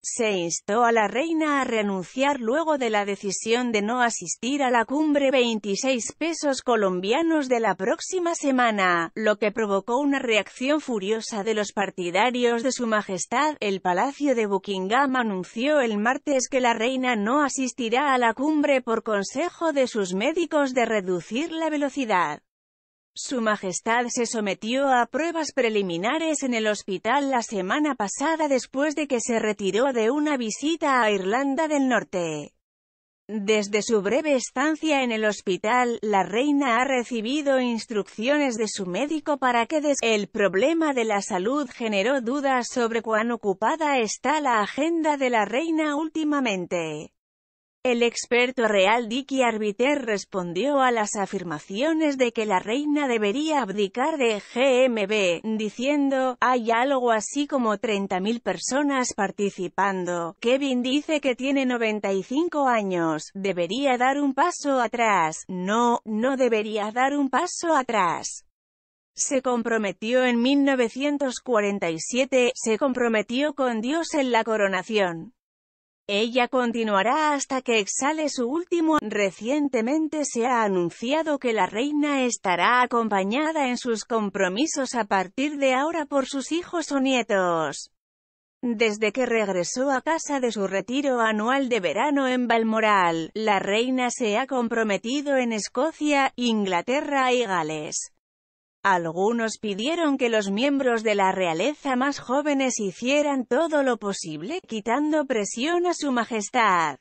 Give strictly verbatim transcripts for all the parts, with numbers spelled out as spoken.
se instó a la reina a renunciar luego de la decisión de no asistir a la cumbre veintiséis pesos colombianos de la próxima semana, lo que provocó una reacción furiosa de los partidarios de Su Majestad. El Palacio de Buckingham anunció el martes que la reina no asistirá a la cumbre por consejo de sus médicos de reducir la velocidad. Su Majestad se sometió a pruebas preliminares en el hospital la semana pasada después de que se retiró de una visita a Irlanda del Norte. Desde su breve estancia en el hospital, la reina ha recibido instrucciones de su médico para que des. El problema de la salud generó dudas sobre cuán ocupada está la agenda de la reina últimamente. El experto real Dicky Arbiter respondió a las afirmaciones de que la reina debería abdicar de G M B, diciendo, hay algo así como treinta mil personas participando. Kevin dice que tiene noventa y cinco años, debería dar un paso atrás. No, no debería dar un paso atrás. Se comprometió en mil novecientos cuarenta y siete, se comprometió con Dios en la coronación. Ella continuará hasta que exhale su último. Recientemente se ha anunciado que la reina estará acompañada en sus compromisos a partir de ahora por sus hijos o nietos. Desde que regresó a casa de su retiro anual de verano en Balmoral, la reina se ha comprometido en Escocia, Inglaterra y Gales. Algunos pidieron que los miembros de la realeza más jóvenes hicieran todo lo posible, quitando presión a Su Majestad.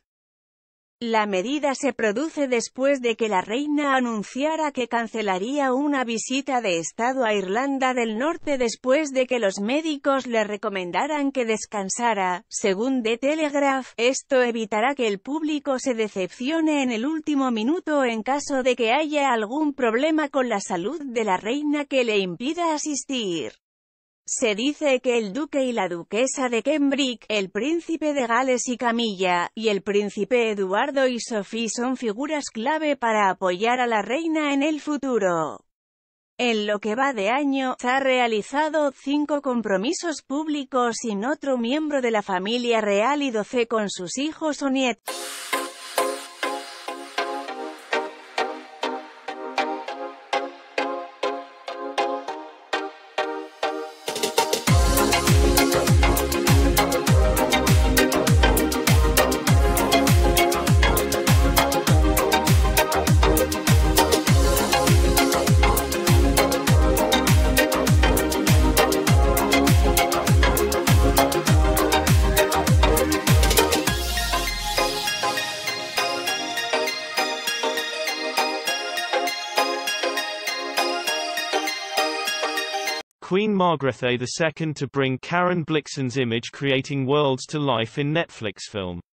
La medida se produce después de que la reina anunciara que cancelaría una visita de Estado a Irlanda del Norte después de que los médicos le recomendaran que descansara. Según The Telegraph, esto evitará que el público se decepcione en el último minuto en caso de que haya algún problema con la salud de la reina que le impida asistir. Se dice que el duque y la duquesa de Cambridge, el príncipe de Gales y Camilla, y el príncipe Eduardo y Sophie son figuras clave para apoyar a la reina en el futuro. En lo que va de año, ha realizado cinco compromisos públicos sin otro miembro de la familia real y doce con sus hijos o nietos. Queen Margrethe the Second to bring Karen Blixen's image creating worlds to life in Netflix film.